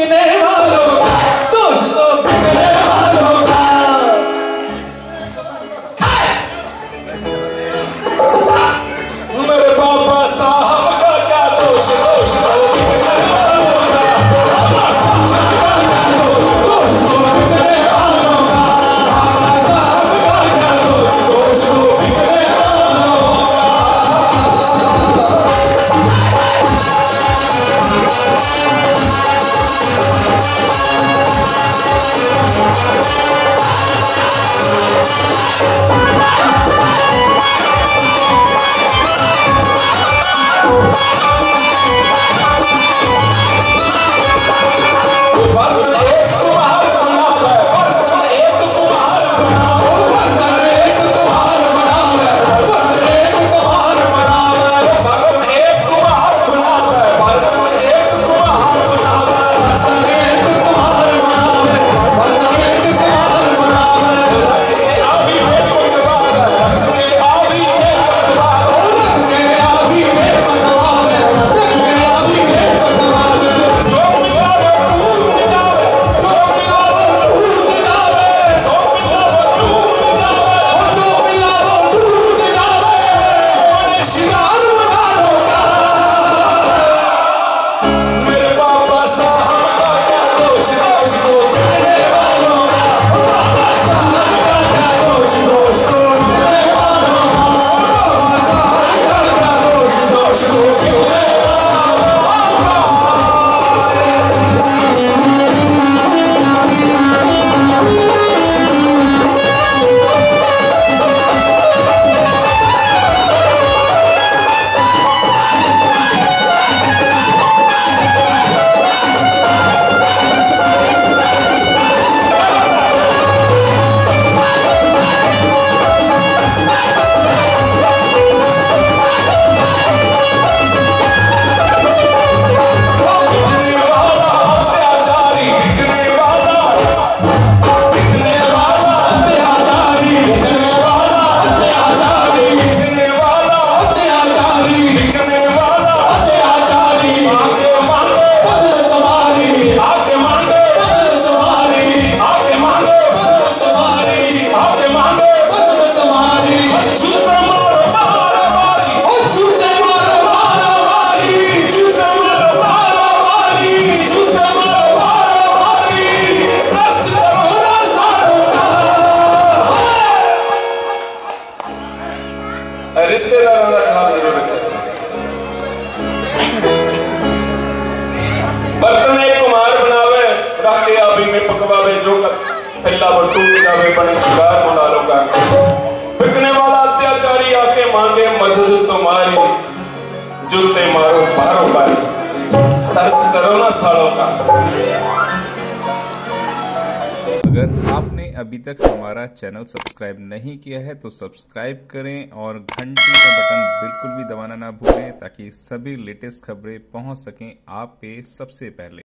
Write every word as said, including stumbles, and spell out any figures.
बिकने वालों का, दोष तो बिकने वालों का। मेरे बाबा साहब का क्या दोष, दोष तो बिकने वालों का। बाबा साहब का क्या दोष, दोष तो बिकने वालों का। बाबा साहब का क्या दोष, दोष तो बिकने वालों का। रिश्तेदारों का ख्याल जरूर रखें। बर्तन एक कुमार बनावे, राखे आबी में पकवावे, जो पहला वो टूट जावे बने शिकार बुला लो का। बिकने वाला अत्याचारी आके मांगे मदद तुम्हारी, जूते मारो बारो बारी, तरस करो ना सालों का। अगर आपने अभी तक हमारा चैनल सब्सक्राइब नहीं किया है तो सब्सक्राइब करें और घंटी का बटन बिल्कुल भी दबाना ना भूलें ताकि सभी लेटेस्ट खबरें पहुंच सकें आप पे सबसे पहले।